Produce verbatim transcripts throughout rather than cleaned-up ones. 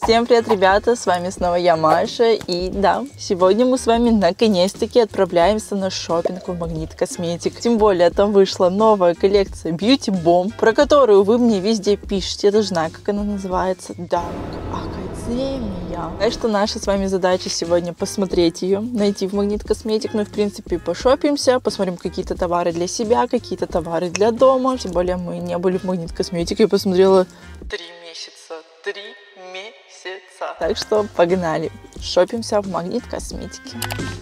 Всем привет, ребята, с вами снова я, Маша, и да, сегодня мы с вами наконец-таки отправляемся на шопинг в Магнит Косметик. Тем более там вышла новая коллекция Beauty Bomb, про которую вы мне везде пишете, я даже знаю, как она называется, Dark Academia. Так что наша с вами задача сегодня посмотреть ее, найти в Магнит Косметик, ну и в принципе пошопимся, посмотрим какие-то товары для себя, какие-то товары для дома. Тем более мы не были в Магнит Косметик, я посмотрела три месяца, три месяца. Так что погнали, шопимся в Магнит Косметике.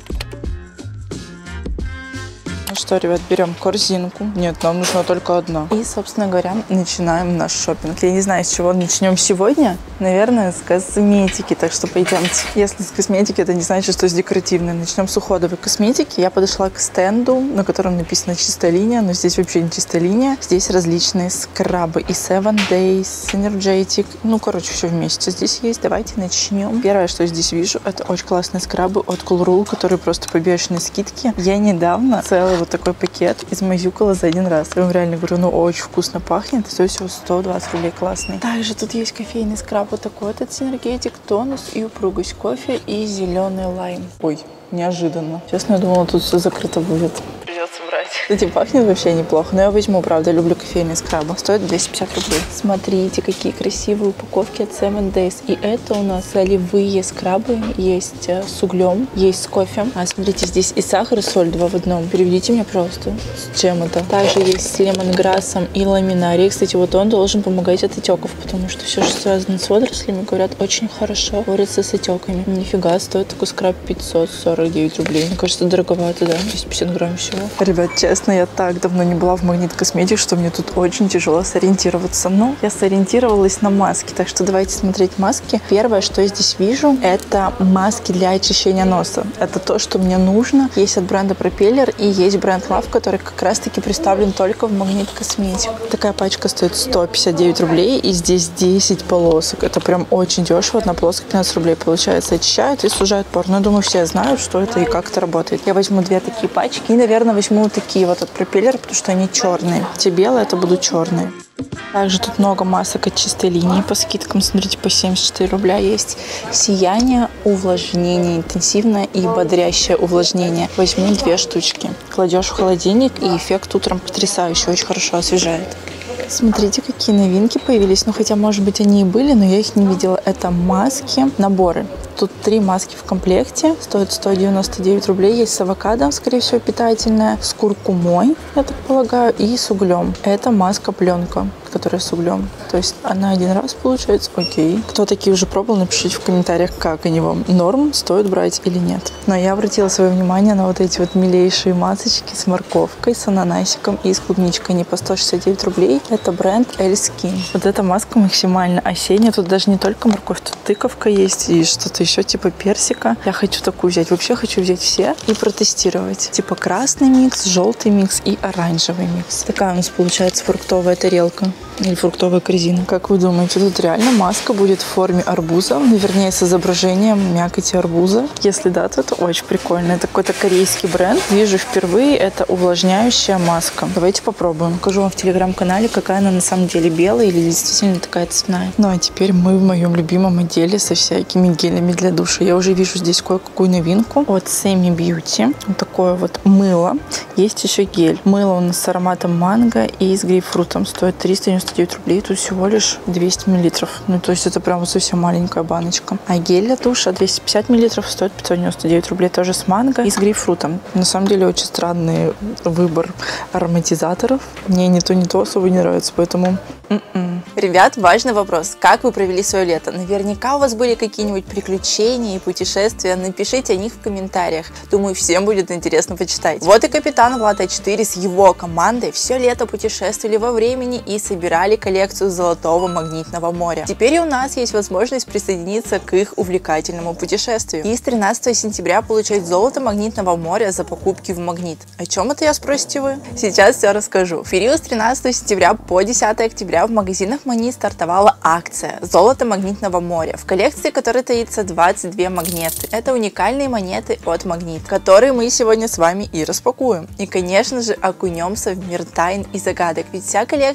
Ну что, ребят, берем корзинку. Нет, нам нужна только одна. И, собственно говоря, начинаем наш шопинг. Я не знаю, с чего начнем сегодня. Наверное, с косметики. Так что пойдемте. Если с косметики, это не значит, что с декоративной. Начнем с уходовой косметики. Я подошла к стенду, на котором написано чистая линия, но здесь вообще не чистая линия. Здесь различные скрабы. И Seven Days, Energetic. Ну, короче, все вместе здесь есть. Давайте начнем. Первое, что я здесь вижу, это очень классные скрабы от Cool Rule, которые просто по бешеной скидке. Я недавно целый вот такой пакет измазюкала за один раз. Я вам реально говорю, ну очень вкусно пахнет. Стоит всего сто двадцать рублей, классный. Также тут есть кофейный скраб вот такой вот от Synergetic, тонус и упругость кофе и зеленый лайм. Ой, неожиданно. Честно, я думала, тут все закрыто будет. Придется брать. Кстати, пахнет вообще неплохо, но я возьму, правда, люблю кофейные скрабы. Стоит двести пятьдесят рублей. Смотрите, какие красивые упаковки от Seven Days. И это у нас солевые скрабы. Есть с углем, есть с кофе. А смотрите, здесь и сахар, и соль два в одном. Переведите мне просто, с чем это. Также есть с лемонграссом и ламинарией. Кстати, вот он должен помогать от отеков, потому что все, что связано с водорослями, говорят, очень хорошо борется с отеками. Нифига, стоит такой скраб пятьсот сорок девять рублей. Мне кажется, дороговато, да? двести пятьдесят грамм всего. Ребят, честно, я так давно не была в Магнит Косметик, что мне тут очень тяжело сориентироваться. Но я сориентировалась на маски, так что давайте смотреть маски. Первое, что я здесь вижу, это маски для очищения носа. Это то, что мне нужно. Есть от бренда Propeller и есть бренд Love, который как раз-таки представлен только в Магнит Косметик. Такая пачка стоит сто пятьдесят девять рублей, и здесь десять полосок. Это прям очень дешево. Одна полоска пятнадцать рублей получается. Очищает и сужает пор. Но я думаю, все знают, что это и как это работает. Я возьму две такие пачки и, наверное, возьму такие вот от Propeller, потому что они черные. Те белые, это будут черные. Также тут много масок от чистой линии по скидкам. Смотрите, по семьдесят четыре рубля есть. Сияние, увлажнение интенсивное и бодрящее увлажнение. Возьму две штучки. Кладешь в холодильник, и эффект утром потрясающий, очень хорошо освежает. Смотрите, какие новинки появились. Ну, хотя, может быть, они и были, но я их не видела. Это маски, наборы. Тут три маски в комплекте. Стоит сто девяносто девять рублей. Есть с авокадо, скорее всего, питательная. С куркумой, я так полагаю, и с углем. Это маска-пленка, которая с углем. То есть она один раз получается. Окей. Кто такие уже пробовал, напишите в комментариях, как они вам. Норм, стоит брать или нет. Но я обратила свое внимание на вот эти вот милейшие масочки с морковкой, с ананасиком и с клубничкой. Они по сто шестьдесят девять рублей. Это бренд L-Skin. Вот эта маска максимально осенняя. Тут даже не только морковь, тут тыковка есть и что-то еще типа персика. Я хочу такую взять. Вообще хочу взять все и протестировать. Типа красный микс, желтый микс и оранжевый микс. Такая у нас получается фруктовая тарелка. Или фруктовая корзина. Как вы думаете, тут реально маска будет в форме арбуза? Ну, вернее, с изображением мякоти арбуза. Если да, то это очень прикольно. Это какой-то корейский бренд. Вижу впервые. Это увлажняющая маска. Давайте попробуем. Покажу вам в телеграм-канале, какая она на самом деле, белая или действительно такая цветная. Ну, а теперь мы в моем любимом отделе со всякими гелями для душа. Я уже вижу здесь кое-какую новинку от Semi Beauty. Вот такое вот мыло. Есть еще гель. Мыло у нас с ароматом манго и с грейпфрутом. Стоит триста девяносто девять рублей. Тут всего лишь двести миллилитров. Ну, то есть это прям вот совсем маленькая баночка. А гель для душа двести пятьдесят миллилитров стоит пятьсот девяносто девять рублей. Тоже с манго и с грейпфрутом. На самом деле очень странный выбор ароматизаторов. Мне ни то, ни то особо не нравится, поэтому... Mm-mm. Ребят, важный вопрос. Как вы провели свое лето? Наверняка у вас были какие-нибудь приключения и путешествия. Напишите о них в комментариях. Думаю, всем будет интересно почитать. Вот и капитан Влад А четыре с его командой все лето путешествовали во времени и собирали коллекцию Золотого Магнитного моря. Теперь и у нас есть возможность присоединиться к их увлекательному путешествию. И с тринадцатого сентября получать Золото Магнитного моря за покупки в Магнит. О чем это я, спросите вы? Сейчас все расскажу. В период с тринадцатого сентября по десятое октября в магазинах Магнит стартовала акция «Золото Магнитного моря», в коллекции которой таится двадцать две монеты. Это уникальные монеты от Магнит, которые мы сегодня с вами и распакуем. И, конечно же, окунемся в мир тайн и загадок, ведь вся коллекция золота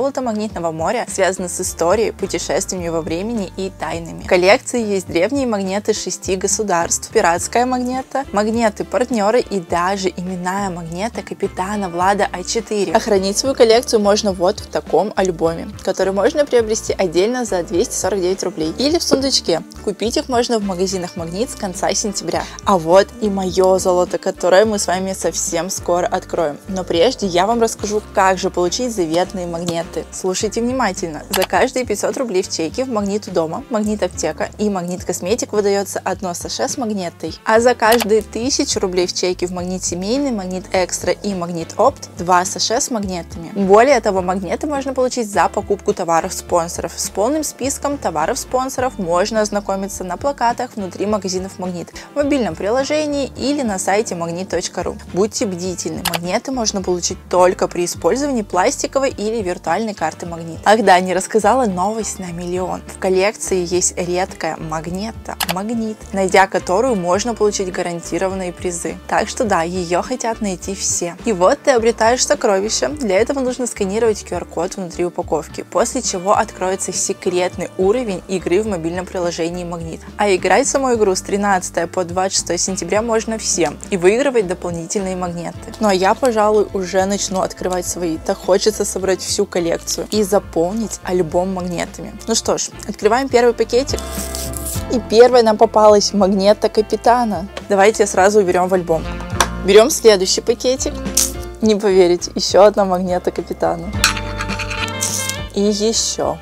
золото магнитного моря связано с историей, путешествиями во времени и тайнами. В коллекции есть древние магниты шести государств, пиратская магнета, магниты-партнеры и даже именная магнета капитана Влада А четыре. Охранить свою коллекцию можно вот в таком альбоме, который можно приобрести отдельно за двести сорок девять рублей или в сундучке. Купить их можно в магазинах Магнит с конца сентября. А вот и мое золото, которое мы с вами совсем скоро откроем. Но прежде я вам расскажу, как же получить заветные магниты. Слушайте внимательно. За каждые пятьсот рублей в чеке в Магнит у дома, Магнит Аптека и Магнит Косметик выдается одно саше с магнетой. А за каждые тысячу рублей в чеке в Магнит Семейный, Магнит Экстра и Магнит Опт два саше с магнитами. Более того, магниты можно получить за покупку товаров спонсоров. С полным списком товаров спонсоров можно ознакомиться на плакатах внутри магазинов Магнит, в мобильном приложении или на сайте магнит точка ру. Будьте бдительны, магниты можно получить только при использовании пластиковой или виртуальной карты Магнит. Ах да, не рассказала новость на миллион. В коллекции есть редкая магнета Магнит, найдя которую можно получить гарантированные призы. Так что да, ее хотят найти все. И вот ты обретаешь сокровище. Для этого нужно сканировать ку ар код внутри упаковки, после чего откроется секретный уровень игры в мобильном приложении Магнит. А играть в саму игру с тринадцатого по двадцать шестое сентября можно всем и выигрывать дополнительные магниты. Ну а я, пожалуй, уже начну открывать свои. Так хочется собрать всю коллекцию и заполнить альбом магнитами. Ну что ж, открываем первый пакетик. И первая нам попалась магнета капитана. Давайте сразу уберем в альбом. Берем следующий пакетик. Не поверите, еще одна магнета капитана. И еще.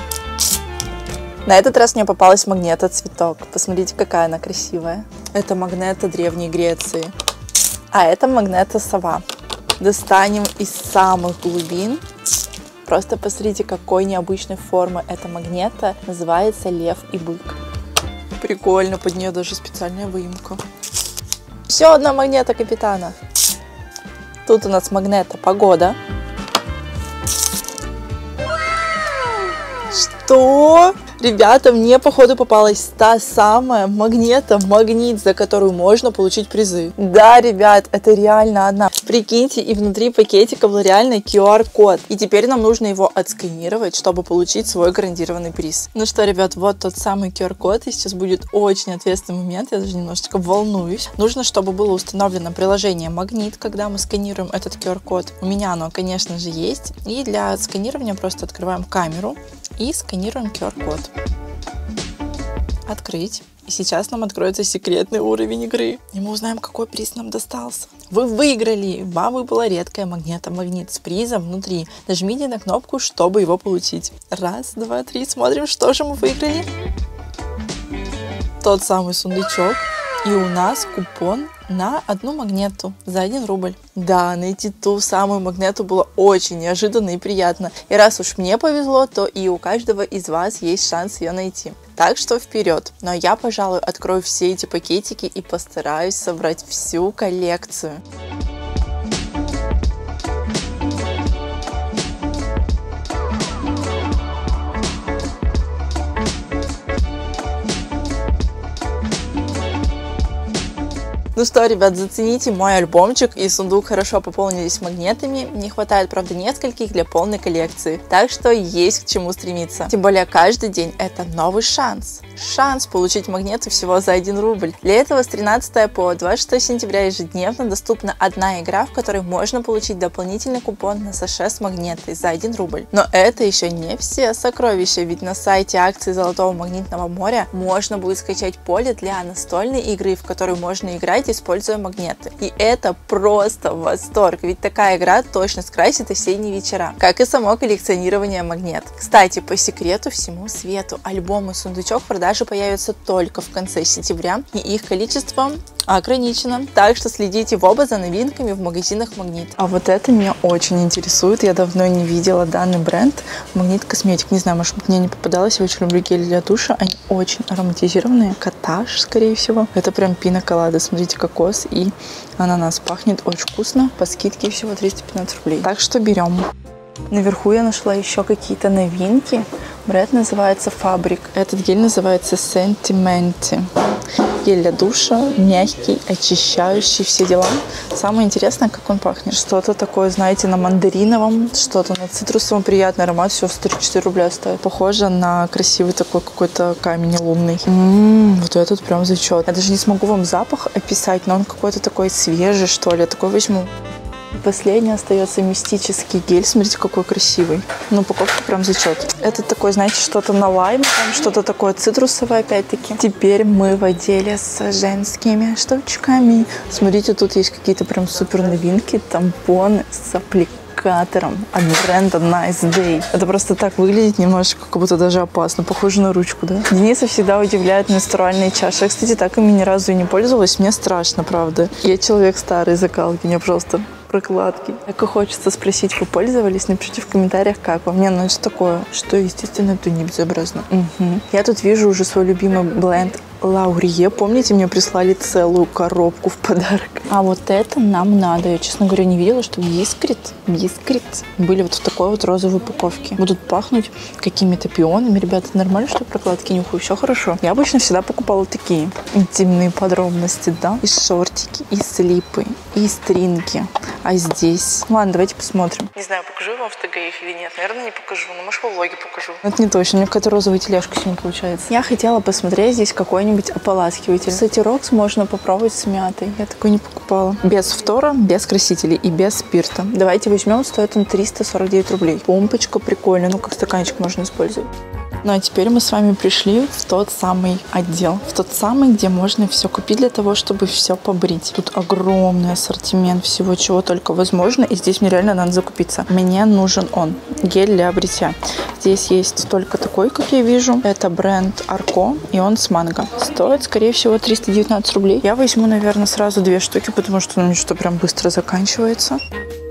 На этот раз мне попалась магнета цветок. Посмотрите, какая она красивая. Это магнета Древней Греции. А это магнета сова. Достанем из самых глубин. Просто посмотрите, какой необычной формы эта магнета. Называется лев и бык. Прикольно, под нее даже специальная выемка. Еще одна магнета капитана. Тут у нас магнета погода. Что? Ребята, мне походу попалась та самая магнета Магнит, за которую можно получить призы. Да, ребят, это реально она. Прикиньте, и внутри пакетика был реально ку ар код. И теперь нам нужно его отсканировать, чтобы получить свой гарантированный приз. Ну что, ребят, вот тот самый ку ар код. И сейчас будет очень ответственный момент. Я даже немножечко волнуюсь. Нужно, чтобы было установлено приложение Магнит, когда мы сканируем этот ку ар код. У меня оно, конечно же, есть. И для сканирования просто открываем камеру и сканируем ку ар код. Открыть. И сейчас нам откроется секретный уровень игры. И мы узнаем, какой приз нам достался. Вы выиграли! Вам выпала редкая магнета Магнит с призом внутри. Нажмите на кнопку, чтобы его получить. Раз, два, три. Смотрим, что же мы выиграли. Тот самый сундучок. И у нас купон на одну магнету за один рубль. Да, найти ту самую магнету было очень неожиданно и приятно. И раз уж мне повезло, то и у каждого из вас есть шанс ее найти. Так что вперед. Но я, пожалуй, открою все эти пакетики и постараюсь собрать всю коллекцию. Ну что, ребят, зацените мой альбомчик и сундук хорошо пополнились магнитами. Не хватает, правда, нескольких для полной коллекции. Так что есть к чему стремиться. Тем более каждый день это новый шанс. Шанс получить магниты всего за один рубль. Для этого с тринадцатого по двадцать шестое сентября ежедневно доступна одна игра, в которой можно получить дополнительный купон на саше с магнитой за один рубль. Но это еще не все сокровища, ведь на сайте акции Золотого магнитного моря можно будет скачать поле для настольной игры, в которую можно играть, используя магниты. И это просто восторг, ведь такая игра точно скрасит осенние вечера, как и само коллекционирование магнит. Кстати, по секрету всему свету, альбом и сундучок в продаже появятся только в конце сентября, и их количество ограничено, так что следите в оба за новинками в магазинах Магнит. А вот это меня очень интересует, я давно не видела данный бренд Магнит Косметик. Не знаю, может быть, мне не попадалось, я очень люблю гели для душа, они очень ароматизированные, коттедж, скорее всего. Это прям пина-колада, смотрите, кокос и ананас, пахнет очень вкусно, по скидке всего триста пятнадцать рублей. Так что берем. Наверху я нашла еще какие-то новинки. Бренд называется Фабрик. Этот гель называется Sentimenty. Гель для душа, мягкий, очищающий, все дела. Самое интересное, как он пахнет. Что-то такое, знаете, на мандариновом, что-то на цитрусовом, приятный аромат. Все, сто тридцать четыре рубля стоит. Похоже на красивый такой какой-то камень лунный. М-м, вот этот прям зачет. Я даже не смогу вам запах описать, но он какой-то такой свежий, что ли. Я такой возьму. Последний остается мистический гель. Смотрите, какой красивый. Ну, упаковка прям зачет. Это такой, знаете, что-то на лайм, что-то такое цитрусовое, опять-таки. Теперь мы в отделе с женскими штучками. Смотрите, тут есть какие-то прям супер новинки. Тампоны с аппликатором от бренда Nice Day. Это просто так выглядит немножечко, как будто даже опасно. Похоже на ручку, да? Дениса всегда удивляют менструальные чаши. Я, кстати, так ими ни разу и не пользовалась. Мне страшно, правда. Я человек старой закалки. Мне просто... прокладки. Так и хочется спросить, вы пользовались? Напишите в комментариях, как вам. Не, ну это такое, что, естественно, это не безобразно. Угу. Я тут вижу уже свой любимый бленд Лаурье. Помните, мне прислали целую коробку в подарок? А вот это нам надо. Я, честно говоря, не видела, что бисквит, бисквит были вот в такой вот розовой упаковке. Будут пахнуть какими-то пионами. Ребята, нормально, что прокладки нюхаю? Все хорошо. Я обычно всегда покупала такие интимные подробности, да? И шортики, и слипы, и стринги. А здесь... Ладно, давайте посмотрим. Не знаю, покажу я вам в ТГ их или нет. Наверное, не покажу. Но, может, во влоге покажу. Это не точно. У меня какая-то розовая тележка сегодня получается. Я хотела посмотреть здесь какой-нибудь ополаскиватель. Кстати, Рокс можно попробовать с мятой. Я такой не покупала. Без фтора, без красителей и без спирта. Давайте возьмем. Стоит он триста сорок девять рублей. Помпочка прикольная. Ну, как стаканчик можно использовать. Ну а теперь мы с вами пришли в тот самый отдел, в тот самый, где можно все купить для того, чтобы все побрить. Тут огромный ассортимент всего, чего только возможно, и здесь мне реально надо закупиться. Мне нужен он, гель для бритья. Здесь есть только такой, как я вижу. Это бренд Арко, и он с манго. Стоит, скорее всего, триста девятнадцать рублей. Я возьму, наверное, сразу две штуки, потому что ну, что прям быстро заканчивается.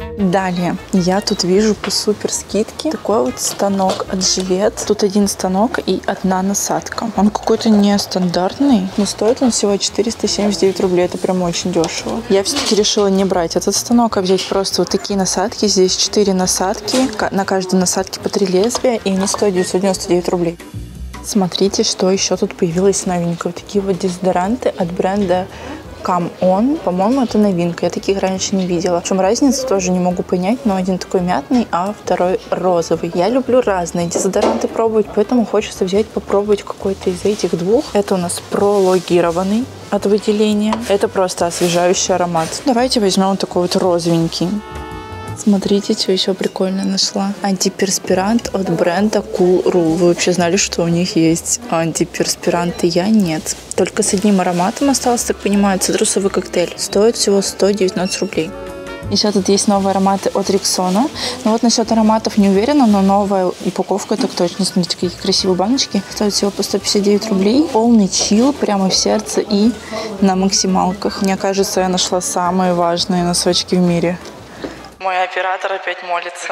Далее, я тут вижу по супер скидке такой вот станок от Жилет. Тут один станок и одна насадка. Он какой-то нестандартный, но стоит он всего четыреста семьдесят девять рублей. Это прям очень дешево. Я все-таки решила не брать этот станок, а взять просто вот такие насадки. Здесь четыре насадки, на каждой насадке по три лезвия, и они стоят девятьсот девяносто девять рублей. Смотрите, что еще тут появилось новенького. Такие вот дезодоранты от бренда Come On. По-моему, это новинка. Я таких раньше не видела. В чем разница, тоже не могу понять, но один такой мятный, а второй розовый. Я люблю разные дезодоранты пробовать, поэтому хочется взять, попробовать какой-то из этих двух. Это у нас прологированный от выделения. Это просто освежающий аромат. Давайте возьмем вот такой вот розовенький. Смотрите, что еще прикольно нашла. Антиперспирант от бренда Cool Rule. Вы вообще знали, что у них есть антиперспиранты? Я нет. Только с одним ароматом осталось, так понимаю, цитрусовый коктейль. Стоит всего сто девятнадцать рублей. Еще тут есть новые ароматы от Рексона. Ну вот насчет ароматов не уверена, но новая упаковка так точно. Смотрите, какие красивые баночки. Стоит всего по сто пятьдесят девять рублей. Полный чил прямо в сердце и на максималках. Мне кажется, я нашла самые важные носочки в мире. Мой оператор опять молится.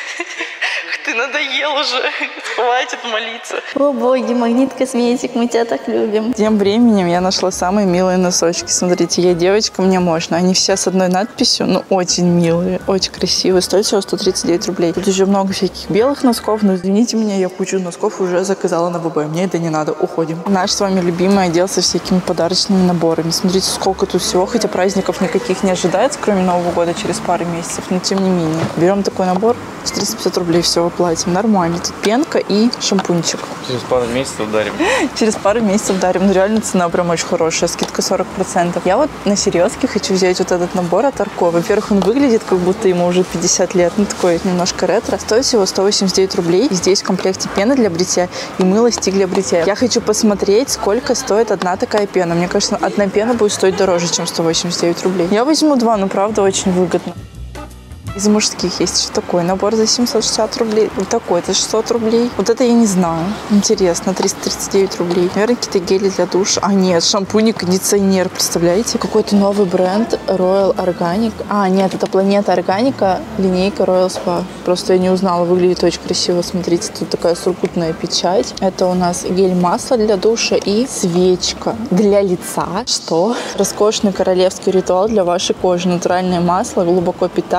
Ты надоел уже. Хватит молиться. О боги, Магнит Косметик, мы тебя так любим. Тем временем я нашла самые милые носочки. Смотрите, я девочка, мне можно. Они все с одной надписью, но очень милые, очень красивые. Стоят всего сто тридцать девять рублей. Тут еще много всяких белых носков, но извините меня, я кучу носков уже заказала на ББ. Мне это не надо, уходим. Наш с вами любимый отдел со всякими подарочными наборами. Смотрите, сколько тут всего, хотя праздников никаких не ожидается, кроме Нового года через пару месяцев, но тем не менее. Берем такой набор, четыреста пятьдесят рублей всего платим. Нормально. Тут пенка и шампунчик. Через пару месяцев дарим. Через пару месяцев дарим. Ну, реально цена прям очень хорошая. Скидка сорок процентов. Я вот на серьезке хочу взять вот этот набор от Арко. Во-первых, он выглядит, как будто ему уже пятьдесят лет. Ну, такой немножко ретро. Стоит всего сто восемьдесят девять рублей. И здесь в комплекте пена для бритья и мыло стик для бритья. Я хочу посмотреть, сколько стоит одна такая пена. Мне кажется, одна пена будет стоить дороже, чем сто восемьдесят девять рублей. Я возьму два, но правда очень выгодно. Из мужских есть что такое. Набор за семьсот шестьдесят рублей. Вот такой, это шестьсот рублей. Вот это я не знаю. Интересно, триста тридцать девять рублей. Наверное, какие-то гели для душа. А нет, шампунь и кондиционер, представляете? Какой-то новый бренд Royal Organic. А, нет, это Планета Органика, линейка Royal Spa. Просто я не узнала, выглядит очень красиво. Смотрите, тут такая сургутная печать. Это у нас гель-масло для душа и свечка для лица. Что? Роскошный королевский ритуал для вашей кожи. Натуральное масло глубоко питает, обновляет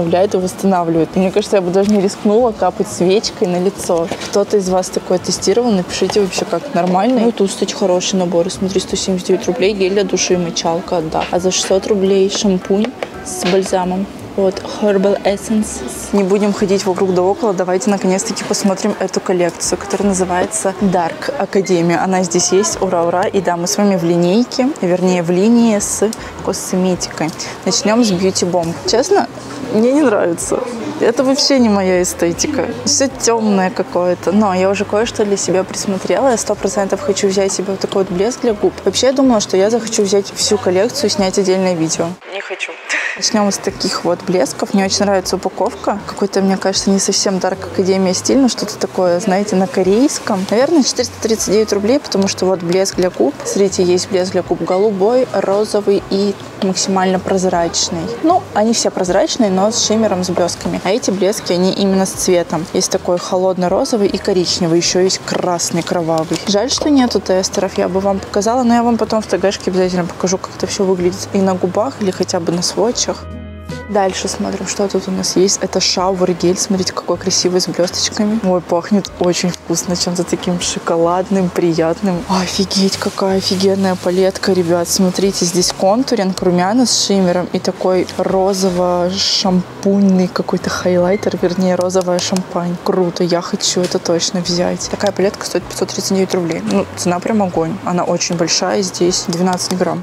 расслабляет и восстанавливает. И мне кажется, я бы даже не рискнула капать свечкой на лицо. Кто-то из вас такое тестировал? Напишите вообще, как нормально. Ну, тут, кстати, хороший набор. Смотри, сто семьдесят девять рублей гель для души и мочалка, да. А за шестьсот рублей шампунь с бальзамом. Вот, Herbal Essence. Не будем ходить вокруг да около. Давайте, наконец-таки, посмотрим эту коллекцию, которая называется Dark Академия. Она здесь есть. Ура-ура. И да, мы с вами в линейке, вернее, в линии с косметикой. Начнем с Beauty Bomb. Честно, мне не нравится. Это вообще не моя эстетика. Все темное какое-то. Но я уже кое-что для себя присмотрела. Я сто процентов хочу взять себе вот такой вот блеск для губ. Вообще, я думала, что я захочу взять всю коллекцию и снять отдельное видео. Не хочу. Начнем с таких вот блесков. Мне очень нравится упаковка. Какой-то, мне кажется, не совсем Dark Академия стиль, но что-то такое, знаете, на корейском. Наверное, четыреста тридцать девять рублей, потому что вот блеск для губ. Смотрите, есть блеск для губ голубой, розовый и максимально прозрачный. Ну, они все прозрачные, но с шиммером, с блесками. А эти блески, они именно с цветом. Есть такой холодно-розовый и коричневый. Еще есть красный, кровавый. Жаль, что нету тестеров. Я бы вам показала, но я вам потом в ТГшке обязательно покажу, как это все выглядит и на губах, или хотя бы на сводчах. Дальше смотрим, что тут у нас есть. Это шауэр-гель. Смотрите, какой красивый, с блесточками. Ой, пахнет очень вкусно, чем-то таким шоколадным, приятным. Офигеть, какая офигенная палетка, ребят. Смотрите, здесь контуринг, румяна с шиммером и такой розово-шампуньный какой-то хайлайтер, вернее, розовая шампань. Круто, я хочу это точно взять. Такая палетка стоит пятьсот тридцать девять рублей. Ну, цена прям огонь. Она очень большая, здесь двенадцать грамм.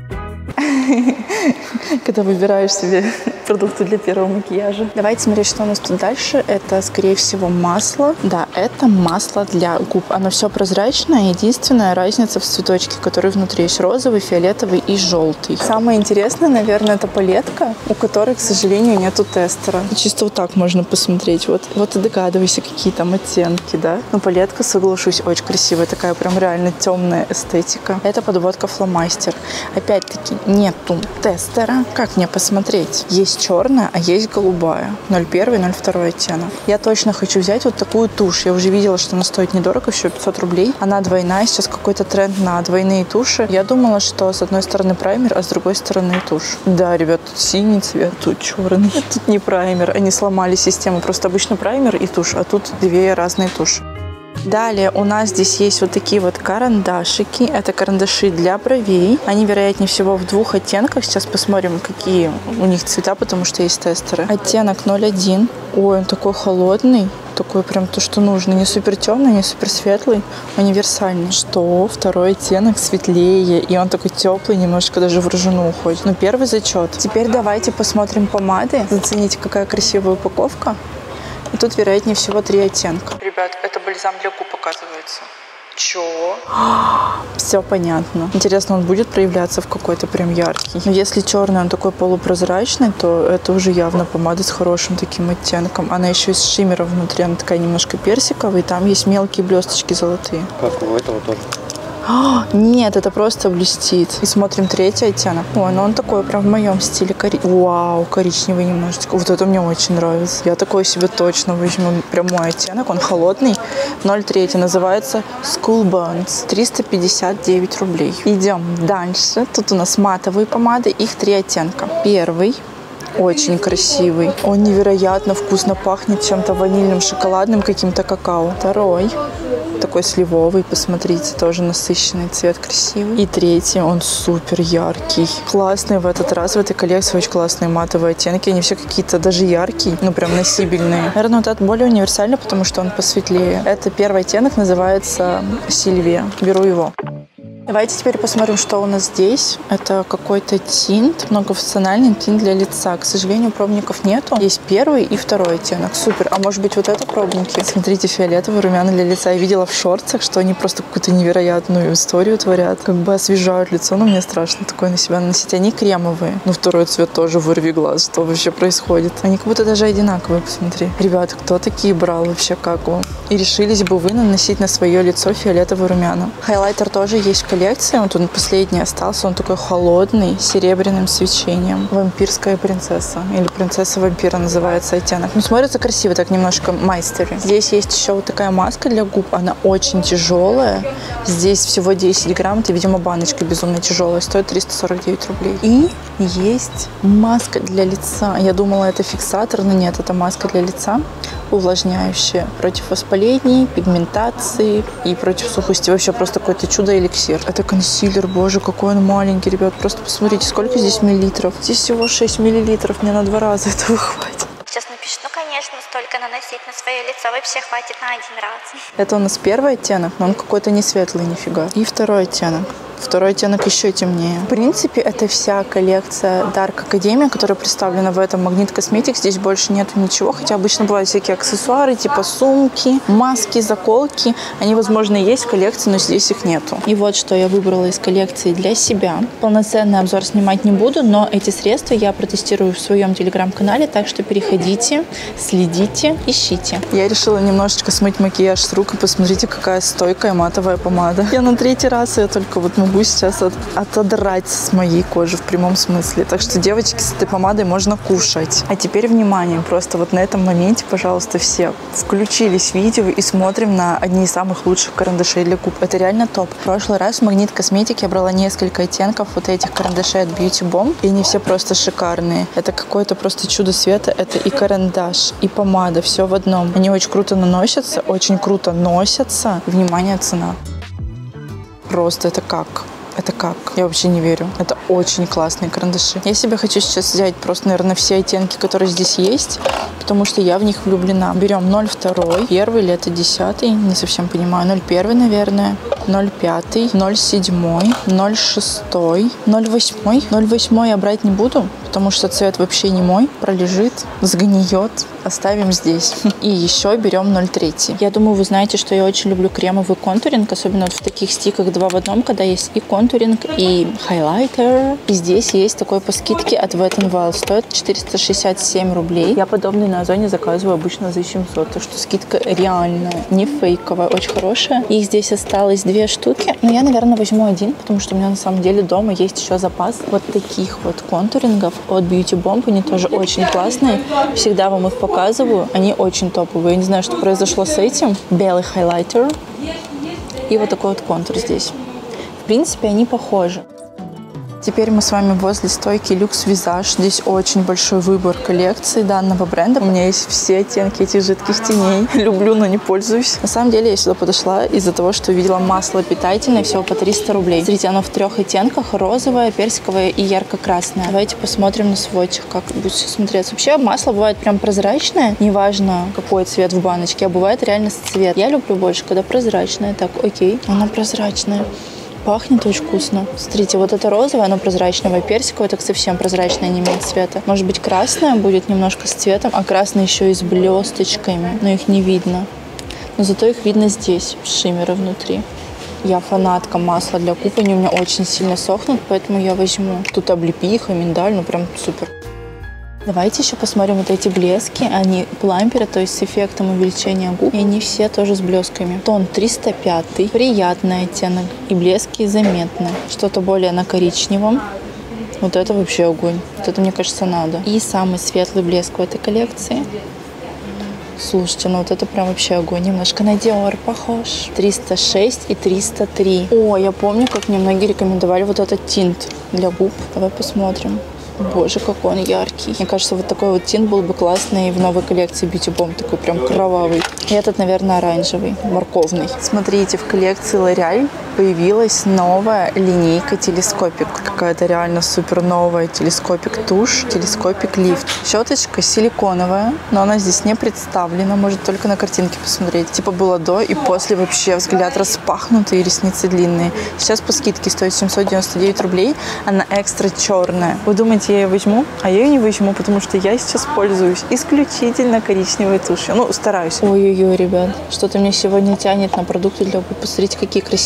Когда выбираешь себе продукты для первого макияжа. Давайте смотреть, что у нас тут дальше. Это, скорее всего, масло. Да, это масло для губ. Оно все прозрачное. Единственная разница в цветочке, который внутри есть розовый, фиолетовый и желтый. Самое интересное, наверное, это палетка, у которой, к сожалению, нету тестера. Чисто вот так можно посмотреть. Вот, вот и догадывайся, какие там оттенки, да? Но палетка, соглашусь, очень красивая. Такая прям реально темная эстетика. Это подводка фломастер. Опять-таки, нету тестера. Как мне посмотреть? Есть черная, а есть голубая. ноль один, ноль два оттенок. Я точно хочу взять вот такую тушь. Я уже видела, что она стоит недорого, еще пятьсот рублей. Она двойная. Сейчас какой-то тренд на двойные туши. Я думала, что с одной стороны праймер, а с другой стороны тушь. Да, ребят, тут синий цвет, тут черный. Тут не праймер. Они сломали систему. Просто обычно праймер и тушь, а тут две разные туши. Далее у нас здесь есть вот такие вот карандашики. Это карандаши для бровей. Они, вероятнее всего, в двух оттенках. Сейчас посмотрим, какие у них цвета, потому что есть тестеры. Оттенок ноль один. Ой, он такой холодный. Такой прям то, что нужно. Не супер темный, не супер светлый. Универсальный. Что? Второй оттенок светлее. И он такой теплый, немножко даже в рыжину уходит. Ну, первый зачет. Теперь давайте посмотрим помады. Зацените, какая красивая упаковка. И тут, вероятнее всего, три оттенка. Ребят, это бальзам для губ, оказывается. Чё? Все понятно. Интересно, он будет проявляться в какой-то прям яркий. Но если черный, он такой полупрозрачный, то это уже явно помада с хорошим таким оттенком. Она еще и с шиммером внутри. Она такая немножко персиковая. И там есть мелкие блесточки золотые. Как у этого тоже? Нет, это просто блестит. И смотрим третий оттенок. Ой, ну он такой прям в моем стиле. Кори... Вау, коричневый немножечко. Вот это мне очень нравится. Я такой себе точно возьму. Прям мой оттенок, он холодный. ноль три, называется School Burns. триста пятьдесят девять рублей. Идем дальше. Тут у нас матовые помады. Их три оттенка. Первый. Очень красивый. Он невероятно вкусно пахнет чем-то ванильным, шоколадным, каким-то какао. Второй. Такой сливовый, посмотрите, тоже насыщенный цвет, красивый. И третий, он супер яркий. Классный в этот раз, в этой коллекции очень классные матовые оттенки. Они все какие-то даже яркие, ну прям носибельные. Наверное, вот этот более универсальный, потому что он посветлее. Это первый оттенок, называется Сильвия. Беру его. Давайте теперь посмотрим, что у нас здесь. Это какой-то тинт, многофункциональный тинт для лица. К сожалению, пробников нету. Есть первый и второй оттенок. Супер. А может быть вот это пробники? Смотрите, фиолетовый румяна для лица. Я видела в шортах, что они просто какую-то невероятную историю творят. Как бы освежают лицо, но мне страшно такое на себя наносить. Они кремовые. Ну, второй цвет тоже вырви глаз. Что вообще происходит? Они как будто даже одинаковые, посмотри. Ребята, кто такие брал вообще? Как вам? И решились бы вы наносить на свое лицо фиолетовый румяна? Хайлайтер тоже есть в коллекции. коллекции. Вот он последний остался. Он такой холодный, с серебряным свечением. Вампирская принцесса. Или принцесса-вампира называется оттенок. Ну, смотрится красиво, так немножко майстери. Здесь есть еще вот такая маска для губ. Она очень тяжелая. Здесь всего десять грамм. Это, видимо, баночка безумно тяжелая. Стоит триста сорок девять рублей. И есть маска для лица. Я думала, это фиксатор, но нет, это маска для лица. Увлажняющая. Против воспалений, пигментации и против сухости. Вообще просто какое-то чудо-эликсир. Это консилер. Боже, какой он маленький, ребят. Просто посмотрите, сколько здесь миллилитров. Здесь всего шесть миллилитров. Мне на два раза этого хватит. Сейчас напишет, ну, конечно, столько наносить на свое лицо вообще хватит на один раз. Это у нас первый оттенок, но он какой-то не светлый, нифига. И второй оттенок. Второй оттенок еще темнее. В принципе, это вся коллекция Dark Academia, которая представлена в этом Magnet Cosmetics. Здесь больше нету ничего, хотя обычно бывают всякие аксессуары, типа сумки, маски, заколки. Они, возможно, есть в коллекции, но здесь их нету. И вот что я выбрала из коллекции для себя. Полноценный обзор снимать не буду, но эти средства я протестирую в своем телеграм-канале, так что переходите, следите, ищите. Я решила немножечко смыть макияж с рук, и посмотрите, какая стойкая матовая помада. Я на третий раз ее только вот могу сейчас от, отодрать с моей кожи в прямом смысле. Так что, девочки, с этой помадой можно кушать. А теперь внимание, просто вот на этом моменте, пожалуйста, все включились в видео и смотрим на одни из самых лучших карандашей для губ. Это реально топ. В прошлый раз в Magnet Cosmetics я брала несколько оттенков вот этих карандашей от Beauty Bomb, и они все просто шикарные. Это какое-то просто чудо света. Это и карандаш, и помада, все в одном. Они очень круто наносятся, очень круто носятся. Внимание, цена. Просто это как? Это как? Я вообще не верю. Это очень классные карандаши. Я себе хочу сейчас взять просто, наверное, все оттенки, которые здесь есть, потому что я в них влюблена. Берем ноль два, первый или это десятый, не совсем понимаю. ноль один, наверное. ноль пять, ноль семь, ноль шесть, ноль восемь. ноль восемь я брать не буду, потому что цвет вообще не мой. Пролежит, сгниет. Оставим здесь. И еще берем ноль три. Я думаю, вы знаете, что я очень люблю кремовый контуринг, особенно вот в таких стиках два в одном, когда есть и контуринг, и хайлайтер. И здесь есть такой по скидке от Wet n Wild. Стоит четыреста шестьдесят семь рублей. Я подобный на Озоне заказываю обычно за семьсот. Так что скидка реальная, не фейковая, очень хорошая. Их здесь осталось две штуки. Но я, наверное, возьму один, потому что у меня на самом деле дома есть еще запас вот таких вот контурингов от Beauty Bomb. Они тоже очень классные. Всегда вам их показываю. Они очень топовые. Я не знаю, что произошло с этим. Белый хайлайтер. И вот такой вот контур здесь. В принципе, они похожи. Теперь мы с вами возле стойки Luxe Visage. Здесь очень большой выбор коллекции данного бренда. У меня есть все оттенки этих жидких теней. Люблю, но не пользуюсь. На самом деле я сюда подошла из-за того, что увидела масло питательное всего по триста рублей. Смотрите, оно в трех оттенках. Розовое, персиковое и ярко-красное. Давайте посмотрим на сводчик, как будет все смотреться. Вообще масло бывает прям прозрачное. Неважно, какой цвет в баночке, а бывает реально цвет. Я люблю больше, когда прозрачное. Так, окей. Оно прозрачное. Пахнет очень вкусно. Смотрите, вот это розовое, оно прозрачное, персиковое, так совсем прозрачное, не имеет цвета. Может быть, красное будет немножко с цветом, а красное еще и с блесточками, но их не видно. Но зато их видно здесь, шиммеры внутри. Я фанатка масла для губ, они у меня очень сильно сохнут, поэтому я возьму. Тут облепиха, миндаль, ну прям супер. Давайте еще посмотрим вот эти блески. Они пламперы, то есть с эффектом увеличения губ. И они все тоже с блесками. Тон триста пять. Приятный оттенок. И блески заметны. Что-то более на коричневом. Вот это вообще огонь. Вот это, мне кажется, надо. И самый светлый блеск в этой коллекции. Слушайте, ну вот это прям вообще огонь. Немножко на Dior похож. триста шесть и триста три. О, я помню, как мне многие рекомендовали вот этот тинт для губ. Давай посмотрим. Боже, какой он яркий. Мне кажется, вот такой вот тинт был бы классный в новой коллекции Beauty Bomb. Такой прям кровавый. И этот, наверное, оранжевый, морковный. Смотрите, в коллекции L'Oréal появилась новая линейка телескопик. Какая-то реально супер новая телескопик тушь, телескопик лифт. Щеточка силиконовая, но она здесь не представлена. Может только на картинке посмотреть. Типа было до и после вообще взгляд распахнутый и ресницы длинные. Сейчас по скидке стоит семьсот девяносто девять рублей. Она экстра черная. Вы думаете, я ее возьму? А я ее не возьму, потому что я сейчас пользуюсь исключительно коричневой тушью. Ну, стараюсь. Ой-ой-ой, ребят. Что-то мне сегодня тянет на продукты для губ. Посмотрите, какие красивые блики.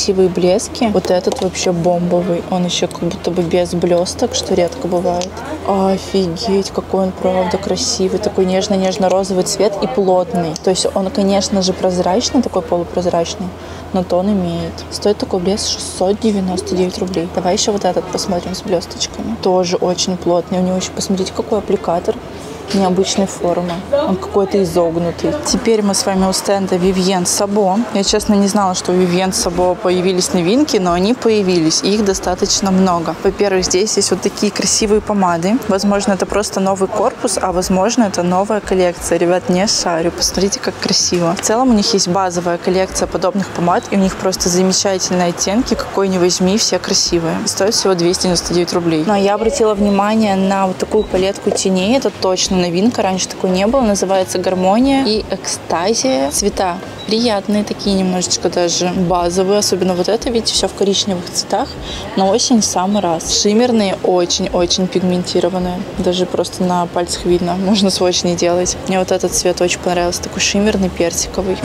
блески. Вот этот вообще бомбовый. Он еще как будто бы без блесток, что редко бывает. Офигеть, какой он правда красивый. Такой нежно-нежно-розовый цвет и плотный. То есть он, конечно же, прозрачный, такой полупрозрачный, но тон имеет. Стоит такой блеск шестьсот девяносто девять рублей. Давай еще вот этот посмотрим с блесточками. Тоже очень плотный. У него еще, посмотрите, какой аппликатор. Необычной формы. Он какой-то изогнутый. Теперь мы с вами у стенда Vivienne Sabo. Я, честно, не знала, что у Vivienne Sabo появились новинки, но они появились. И их достаточно много. Во-первых, здесь есть вот такие красивые помады. Возможно, это просто новый корпус, а возможно, это новая коллекция. Ребят, не шарю. Посмотрите, как красиво. В целом, у них есть базовая коллекция подобных помад, и у них просто замечательные оттенки. Какой ни возьми, все красивые. И стоит всего двести девяносто девять рублей. Но я обратила внимание на вот такую палетку теней. Это точно новинка, раньше такой не было. Называется «Гармония» и «Экстазия». Цвета приятные, такие немножечко даже базовые. Особенно вот это, видите, все в коричневых цветах. На осень в самый раз. Шиммерные, очень-очень пигментированные. Даже просто на пальцах видно. Можно сводч не делать. Мне вот этот цвет очень понравился. Такой шиммерный, персиковый.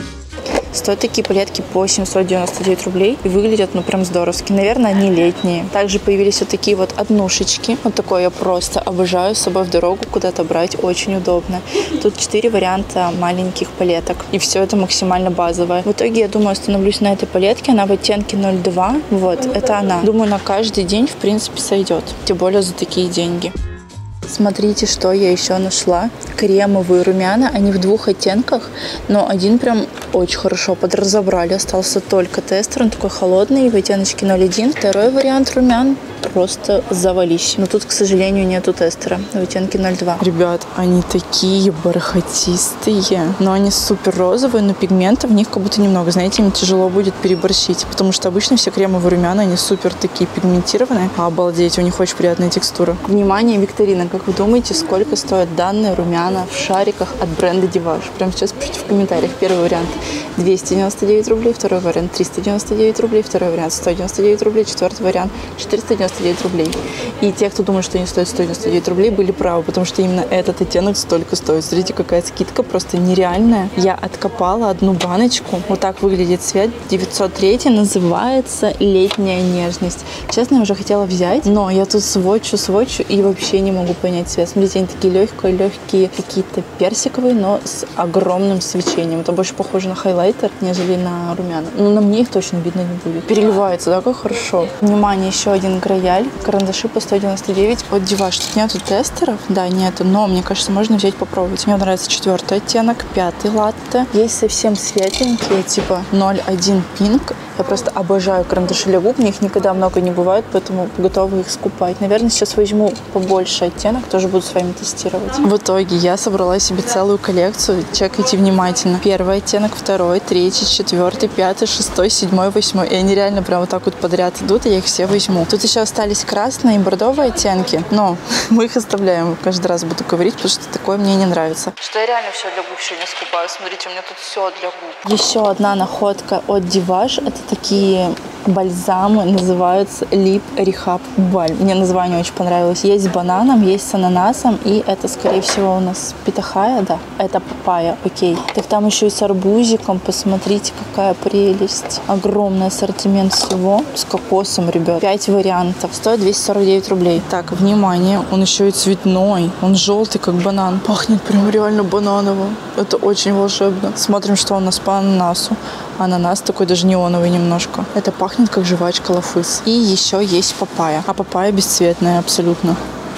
Стоят такие палетки по семьсот девяносто девять рублей и выглядят, ну, прям здоровски. Наверное, они летние. Также появились вот такие вот однушечки. Вот такое я просто обожаю с собой в дорогу куда-то брать. Очень удобно. Тут четыре варианта маленьких палеток. И все это максимально базовое. В итоге, я думаю, остановлюсь на этой палетке. Она в оттенке ноль два. Вот, это она. Думаю, на каждый день, в принципе, сойдет. Тем более за такие деньги. Смотрите, что я еще нашла. Кремовые румяна. Они в двух оттенках, но один прям очень хорошо подразобрали. Остался только тестер. Он такой холодный, в оттеночке ноль один. Второй вариант румян просто завались. Но тут, к сожалению, нету тестера в оттенке ноль два. Ребят, они такие бархатистые. Но они супер розовые, но пигмента в них как будто немного. Знаете, им тяжело будет переборщить. Потому что обычно все кремовые румяна, они супер такие пигментированные. А обалдеть, у них очень приятная текстура. Внимание, викторина. Как вы думаете, сколько стоят данные румяна в шариках от бренда Divash? Прямо сейчас пишите в комментариях. Первый вариант двести девяносто девять рублей, второй вариант триста девяносто девять рублей, второй вариант сто девяносто девять рублей, четвертый вариант четыреста девяносто девять рублей. И те, кто думает, что они стоят сто девяносто девять рублей, были правы, потому что именно этот оттенок столько стоит. Смотрите, какая скидка просто нереальная. Я откопала одну баночку. Вот так выглядит цвет. девятьсот три, называется «Летняя нежность». Честно, я уже хотела взять, но я тут сводчу, сводчу и вообще не могу понять цвет. Смотрите, они такие легкие, легкие, какие-то персиковые, но с огромным свечением. Это больше похоже на хайлайтер, нежели на румяна. Но на мне их точно видно не будет. Переливается, да, как хорошо. Внимание, еще один граяль. Карандаши по сто девяносто девять от Divash. Тут нету тестеров, да, нету, но мне кажется, можно взять попробовать. Мне нравится четвертый оттенок, пятый латте. Есть совсем светленькие, типа ноль один пинк. Я просто обожаю карандаши для губ, мне их никогда много не бывает, поэтому готова их скупать. Наверное, сейчас возьму побольше оттенок, тоже буду с вами тестировать. В итоге я собрала себе целую коллекцию, чекайте внимательно. Первый оттенок, второй, третий, четвертый, пятый, шестой, седьмой, восьмой. И они реально прям вот так вот подряд идут, и я их все возьму. Тут еще остались красные и бордовые оттенки, но мы их оставляем. Каждый раз буду говорить, потому что такое мне не нравится. Что я реально все для губ сегодня скупаю. Смотрите, у меня тут все для губ. Еще одна находка от Divash. Это такие бальзамы, называются Lip Rehab Balm. Мне название очень понравилось. Есть с бананом, есть с ананасом, и это, скорее всего, у нас питахая, да, это папайя, окей. Так там еще и с арбузиком, посмотрите, какая прелесть. Огромный ассортимент всего, с кокосом, ребят. Пять вариантов, стоит двести сорок девять рублей. Так, внимание, он еще и цветной, он желтый, как банан. Пахнет прям реально банановым. Это очень волшебно. Смотрим, что у нас по ананасу. Ананас такой даже неоновый немножко. Это пахнет как жвачка Лафыс. И еще есть папайя. А папайя бесцветная абсолютно.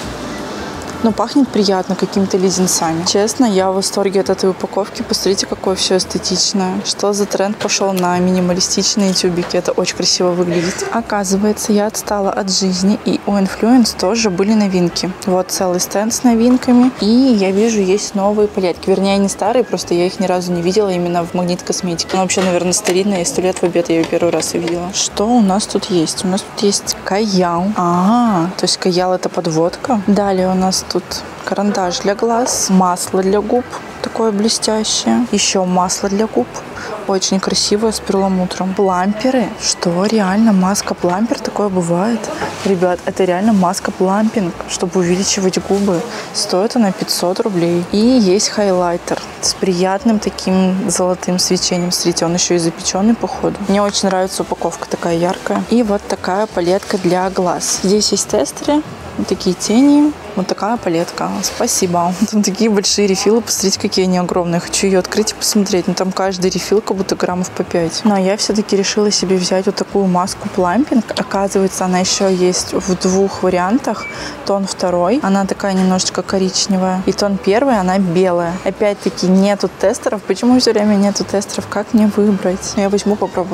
Но пахнет приятно какими-то леденцами. Честно, я в восторге от этой упаковки. Посмотрите, какое все эстетичное. Что за тренд пошел на минималистичные тюбики. Это очень красиво выглядит. Оказывается, я отстала от жизни. И у Influence тоже были новинки. Вот целый стенд с новинками. И я вижу, есть новые палетки. Вернее, они старые, просто я их ни разу не видела именно в Магнит Косметике. Она вообще, наверное, старинная. И сто лет в обед я ее первый раз увидела. Что у нас тут есть? У нас тут есть каял. А, то есть каял — это подводка. Далее у нас тут карандаш для глаз, масло для губ, такое блестящее. Еще масло для губ. Очень красивое, с перламутром. Пламперы. Что, реально маска плампер? Такое бывает? Ребят, это реально маска плампинг, чтобы увеличивать губы. Стоит она пятьсот рублей. И есть хайлайтер с приятным таким золотым свечением. Смотрите, он еще и запеченный, походу. Мне очень нравится упаковка, такая яркая. И вот такая палетка для глаз. Здесь есть тестеры. Вот такие тени. Вот такая палетка. Спасибо. Там такие большие рефилы. Посмотрите, какие они огромные. Хочу ее открыть и посмотреть. Но там каждый рефил как будто граммов по пять. Но я все-таки решила себе взять вот такую маску плампинг. Оказывается, она еще есть в двух вариантах. Тон второй. Она такая немножечко коричневая. И тон первый, она белая. Опять-таки нету тестеров. Почему все время нету тестеров? Как мне выбрать? Я возьму, попробую.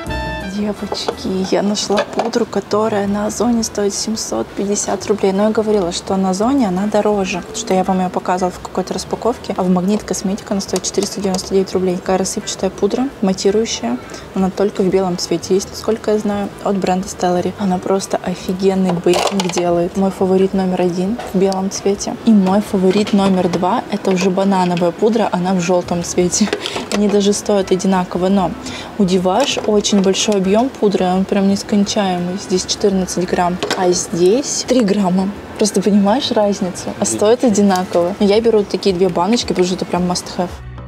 Девочки, я нашла пудру, которая на Озоне стоит семьсот пятьдесят рублей. Но я говорила, что на Озоне она дороже, потому что я вам ее показывала в какой-то распаковке. А в Магнит Косметика она стоит четыреста девяносто девять рублей. Такая рассыпчатая пудра, матирующая. Она только в белом цвете есть, насколько я знаю, от бренда Stellary. Она просто офигенный бейкинг делает. Мой фаворит номер один в белом цвете. И мой фаворит номер два — это уже банановая пудра, она в желтом цвете. Они даже стоят одинаково, но у Диваш очень большой объем пудры, он прям нескончаемый. Здесь четырнадцать грамм, а здесь три грамма. Просто понимаешь разницу? А стоит одинаково. Я беру такие две баночки, потому что это прям must have.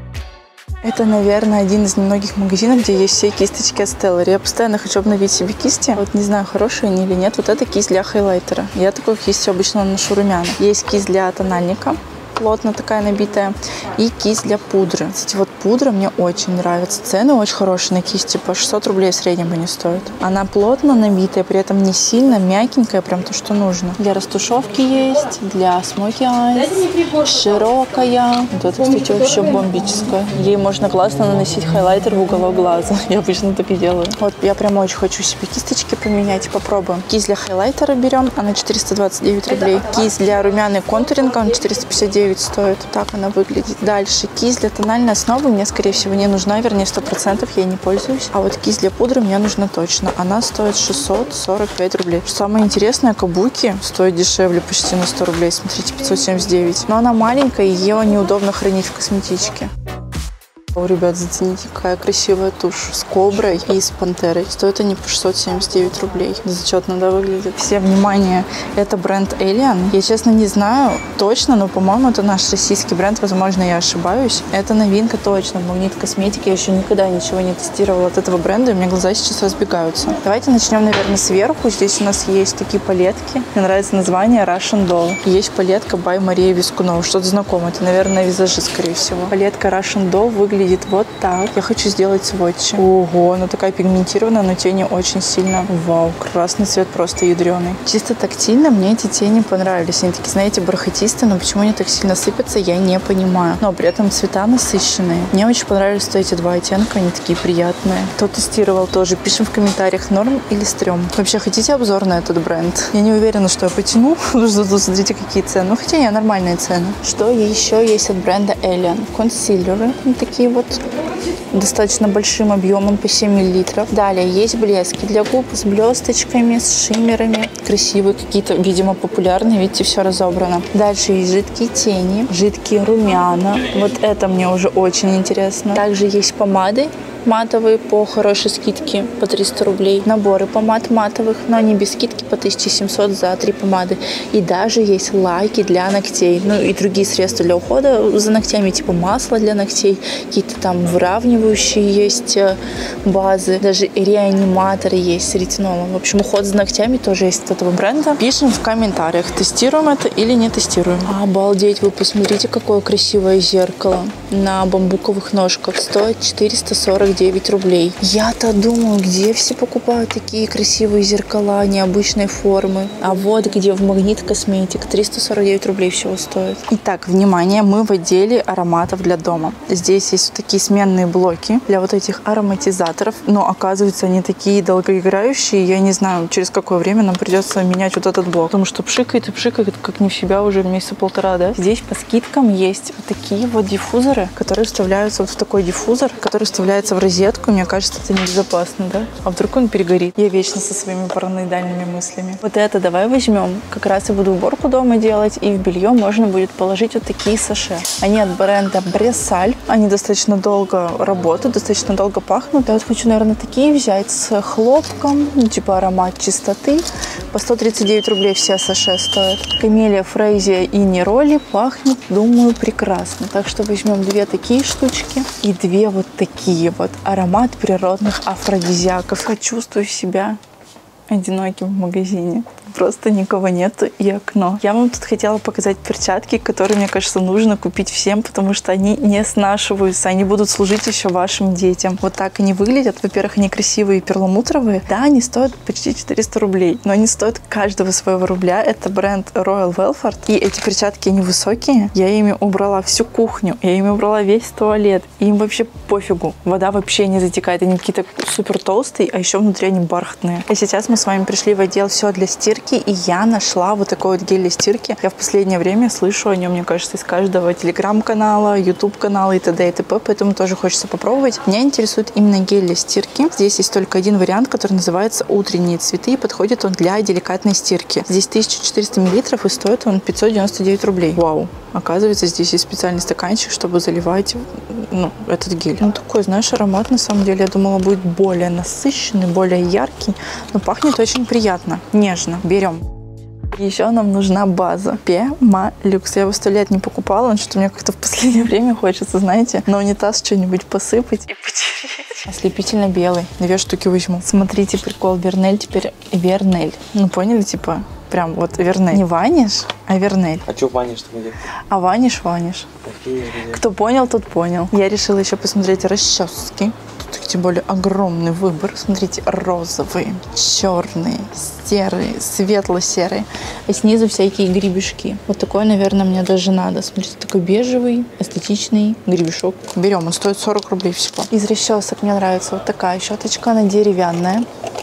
Это, наверное, один из немногих магазинов, где есть все кисточки от Stellary. Я постоянно хочу обновить себе кисти. Вот не знаю, хорошие они или нет. Вот это кисть для хайлайтера. Я такую кисть обычно наношу румяна. Есть кисть для тональника. Плотно такая набитая. И кисть для пудры. Кстати, вот пудра мне очень нравится. Цены очень хорошие на кисти. По шестьсот рублей в среднем они стоят. Она плотно набитая, при этом не сильно, мягенькая, прям то, что нужно. Для растушевки есть, для смоки айс. Широкая. Вот это, кстати, вообще бомбическая. Ей можно классно наносить хайлайтер в уголок глаза. Я обычно так и делаю. Вот я прям очень хочу себе кисточки поменять. Попробуем. Кисть для хайлайтера берем. Она четыреста двадцать девять рублей. Кисть для румяной контуринга. Он четыреста пятьдесят девять стоит. Так она выглядит. Дальше. Кисть для тональной основы мне, скорее всего, не нужна. Вернее, сто процентов я не пользуюсь. А вот кисть для пудры мне нужна точно. Она стоит шестьсот сорок пять рублей. Самое интересное, кабуки стоит дешевле почти на сто рублей. Смотрите, пятьсот семьдесят девять. Но она маленькая, и ее неудобно хранить в косметичке. О, ребят, зацените, какая красивая тушь с коброй и с пантерой. Стоят они по шестьсот семьдесят девять рублей. Зачетно, да, выглядит. Все, внимание, это бренд Alien. Я, честно, не знаю точно, но, по-моему, это наш российский бренд. Возможно, я ошибаюсь. Это новинка точно. В Магнит Косметике я еще никогда ничего не тестировала от этого бренда, и у меня глаза сейчас разбегаются. Давайте начнем, наверное, сверху. Здесь у нас есть такие палетки. Мне нравится название Russian Doll. Есть палетка by Мария Вискунова. Что-то знакомое. Это, наверное, визажи, скорее всего. Палетка Russian Doll выглядит вот так. Я хочу сделать сводчи. Ого, она такая пигментированная, но тени очень сильно. Вау, красный цвет просто ядреный. Чисто тактильно мне эти тени понравились. Они такие, знаете, бархатистые, но почему они так сильно сыпятся, я не понимаю. Но при этом цвета насыщенные. Мне очень понравились эти два оттенка, они такие приятные. Кто тестировал тоже, пишем в комментариях, норм или стрём. Вообще, хотите обзор на этот бренд? Я не уверена, что я потяну, потому что тут смотрите, какие цены. Ну, хотя не, нормальные цены. Что еще есть от бренда Alien? Консилеры, такие вот, достаточно большим объемом, по семь миллилитров. Далее есть блески для губ с блесточками, с шиммерами. Красивые какие-то, видимо, популярные. Видите, все разобрано. Дальше есть жидкие тени, жидкие румяна. Вот это мне уже очень интересно. Также есть помады матовые по хорошей скидке по триста рублей. Наборы помад матовых, но они без скидки по тысяча семьсот за три помады. И даже есть лаки для ногтей. Ну и другие средства для ухода за ногтями, типа масло для ногтей, какие-то там выравнивающие есть базы. Даже реаниматоры есть с ретинолом. В общем, уход за ногтями тоже есть от этого бренда. Пишем в комментариях, тестируем это или не тестируем. Обалдеть, вы посмотрите, какое красивое зеркало на бамбуковых ножках. Стоит четыреста сорок девять рублей. Я-то думаю, где все покупают такие красивые зеркала необычной формы. А вот где в Магнит Косметик. триста сорок девять рублей всего стоит. Итак, внимание, мы в отделе ароматов для дома. Здесь есть вот такие сменные блоки для вот этих ароматизаторов. Но оказывается, они такие долгоиграющие. Я не знаю, через какое время нам придется менять вот этот блок. Потому что пшикает и пшикает, как не в себя уже месяца полтора, да? Здесь по скидкам есть вот такие вот диффузоры, которые вставляются вот в такой диффузор, который вставляется в розетку, мне кажется, это небезопасно, да? А вдруг он перегорит? Я вечно со своими параноидальными мыслями. Вот это давай возьмем. Как раз и буду уборку дома делать, и в белье можно будет положить вот такие саше. Они от бренда Бресаль. Они достаточно долго работают, достаточно долго пахнут. Я вот хочу, наверное, такие взять с хлопком, ну, типа аромат чистоты. По сто тридцать девять рублей все саше стоят. Камелия, Фрейзия и Нероли пахнет, думаю, прекрасно. Так что возьмем две такие штучки и две вот такие вот. Аромат природных афродизиаков. Почувствую себя одиноким в магазине. Просто никого нету и окно. Я вам тут хотела показать перчатки, которые, мне кажется, нужно купить всем, потому что они не снашиваются, они будут служить еще вашим детям. Вот так они выглядят. Во-первых, они красивые и перламутровые. Да, они стоят почти четыреста рублей, но они стоят каждого своего рубля. Это бренд Royal Welford. И эти перчатки, они высокие. Я ими убрала всю кухню, я ими убрала весь туалет. И им вообще пофигу. Вода вообще не затекает. Они какие-то супер толстые, а еще внутри они бархатные. И сейчас мы с вами пришли в отдел «Все для стирки», и я нашла вот такой вот гель для стирки. Я в последнее время слышу о нем, мне кажется, из каждого телеграм-канала, ютуб-канала и т.д. и т.п., поэтому тоже хочется попробовать. Меня интересует именно гель для стирки. Здесь есть только один вариант, который называется «Утренние цветы», и подходит он для деликатной стирки. Здесь тысяча четыреста миллилитров, и стоит он пятьсот девяносто девять рублей. Вау! Оказывается, здесь есть специальный стаканчик, чтобы заливать, ну, этот гель. Он такой, знаешь, аромат, на самом деле, я думала, будет более насыщенный, более яркий, но пахнет очень приятно, нежно. Берем. Еще нам нужна база Пемолюкс. Я его сто лет не покупала, но что-то мне как-то в последнее время хочется, знаете, на унитаз что-нибудь посыпать и потереть. Ослепительно белый. Две штуки возьму. Смотрите, прикол. Вернель теперь Вернель. Ну, поняли, типа... Прям вот Вернель. Не ваниш, а Вернель. А что ваниш-то где? А ваниш, ваниш. Кто понял, тот понял. Я решила еще посмотреть расчески. Тут тем более огромный выбор. Смотрите, розовые, черные, серые, светло-серые. И снизу всякие гребешки. Вот такой, наверное, мне даже надо. Смотрите, такой бежевый, эстетичный гребешок. Берем, он стоит сорок рублей всего. Из расчесок мне нравится вот такая щеточка, она деревянная.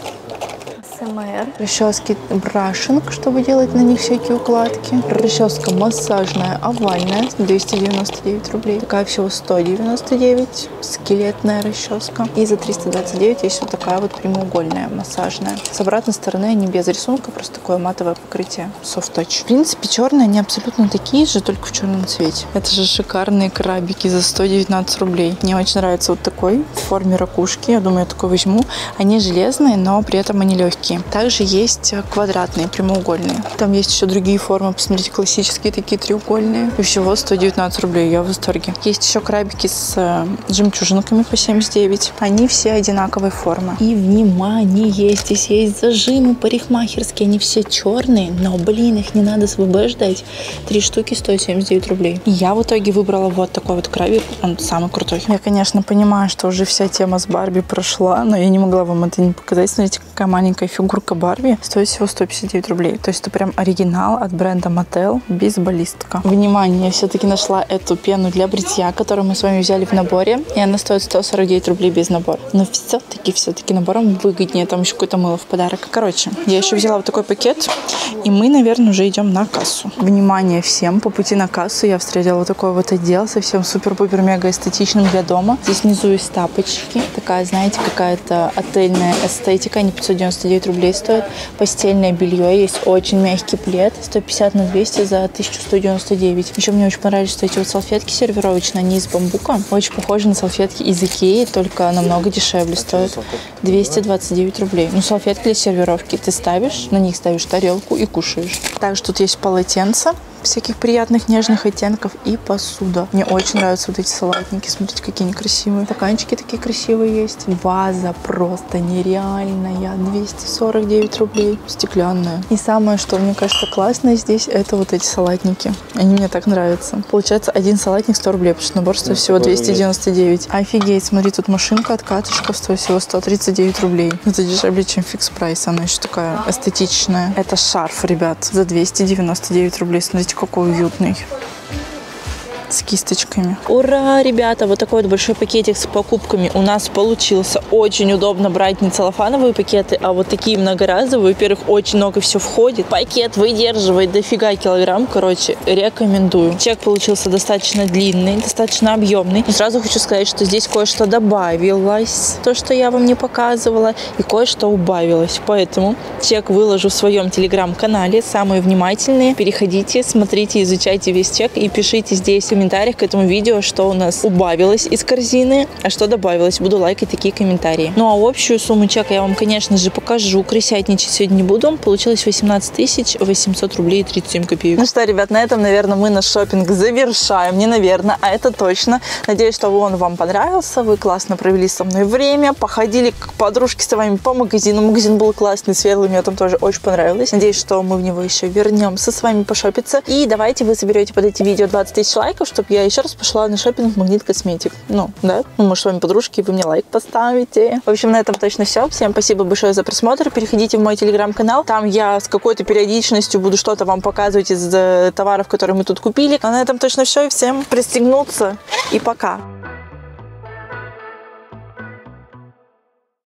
Расчески брашинг, чтобы делать на них всякие укладки. Расческа массажная, овальная, двести девяносто девять рублей. Такая всего сто девяносто девять. Скелетная расческа. И за триста двадцать девять есть вот такая вот прямоугольная, массажная. С обратной стороны они без рисунка, просто такое матовое покрытие. Soft touch. В принципе, черные они абсолютно такие же, только в черном цвете. Это же шикарные крабики за сто девятнадцать рублей. Мне очень нравится вот такой в форме ракушки. Я думаю, я такой возьму. Они железные, но при этом они легкие. Также есть квадратные, прямоугольные. Там есть еще другие формы. Посмотрите, классические такие треугольные. И всего сто девятнадцать рублей. Я в восторге. Есть еще крабики с жемчужинками по семьдесят девять. Они все одинаковой формы. И внимание, здесь есть зажимы парикмахерские. Они все черные, но, блин, их не надо с ВБ ждать. Три штуки стоят семьдесят девять рублей. И я в итоге выбрала вот такой вот крабик. Он самый крутой. Я, конечно, понимаю, что уже вся тема с Барби прошла, но я не могла вам это не показать. Смотрите, какая маленькая фигурка Барби. Стоит всего сто пятьдесят девять рублей. То есть это прям оригинал от бренда Mattel. Бейсболистка. Внимание, я все-таки нашла эту пену для бритья, которую мы с вами взяли в наборе. И она стоит сто сорок девять рублей без набора. Но все-таки, все-таки набором выгоднее. Там еще какое-то мыло в подарок. Короче, я еще взяла вот такой пакет. И мы, наверное, уже идем на кассу. Внимание всем. По пути на кассу я встретила вот такой вот отдел. Совсем супер-пупер-мега эстетичным для дома. Здесь внизу есть тапочки. Такая, знаете, какая-то отельная эстетика. Они пятьсот девяносто девять рублей стоят. Постельное белье. Есть очень мягкий плед. сто пятьдесят на двести за тысячу сто девяносто девять. Еще мне очень понравились, что эти вот салфетки сервировочные. Они из бамбука. Очень похожи на салфетки из Икеи, только намного дешевле. Стоят двести двадцать девять рублей. Ну, салфетки для сервировки. Ты ставишь, на них ставишь тарелку и кушаешь. Также тут есть полотенца всяких приятных нежных оттенков и посуда. Мне очень нравятся вот эти салатники. Смотрите, какие они красивые. Стаканчики такие красивые есть. Ваза просто нереальная. двести сорок девять рублей. Стеклянная. И самое, что мне кажется классное здесь, это вот эти салатники. Они мне так нравятся. Получается, один салатник сто рублей, потому что набор стоит всего двести девяносто девять. Офигеть, смотри, тут машинка от катышков стоит всего сто тридцать девять рублей. Это дешевле, чем фикс прайс. Она еще такая эстетичная. Это шарф, ребят, за двести девяносто девять рублей. Смотрите, какой уютный. с кисточками. Ура, ребята! Вот такой вот большой пакетик с покупками у нас получился. Очень удобно брать не целлофановые пакеты, а вот такие многоразовые. Во-первых, очень много всего входит. Пакет выдерживает дофига килограмм. Короче, рекомендую. Чек получился достаточно длинный, достаточно объемный. Но сразу хочу сказать, что здесь кое-что добавилось. То, что я вам не показывала. И кое-что убавилось. Поэтому чек выложу в своем телеграм-канале. Самые внимательные. Переходите, смотрите, изучайте весь чек и пишите здесь в комментариях к этому видео, что у нас убавилось из корзины, а что добавилось. Буду лайкать такие комментарии. Ну а общую сумму чека я вам, конечно же, покажу. Крысятничать сегодня не буду. Получилось восемнадцать тысяч восемьсот рублей и тридцать семь копеек. Ну что, ребят, на этом, наверное, мы наш шопинг завершаем. Не наверное, а это точно. Надеюсь, что он вам понравился. Вы классно провели со мной время. Походили к подружке с вами по магазину. Магазин был классный, светлый. Мне там тоже очень понравилось. Надеюсь, что мы в него еще вернемся с вами пошопиться. И давайте вы соберете под эти видео двадцать тысяч лайков, чтобы я еще раз пошла на шопинг в Магнит Косметик. Ну, да? Ну, может, с вами подружки, вы мне лайк поставите. В общем, на этом точно все. Всем спасибо большое за просмотр. Переходите в мой телеграм-канал. Там я с какой-то периодичностью буду что-то вам показывать из товаров, которые мы тут купили. А на этом точно все. И всем пристегнуться. И пока.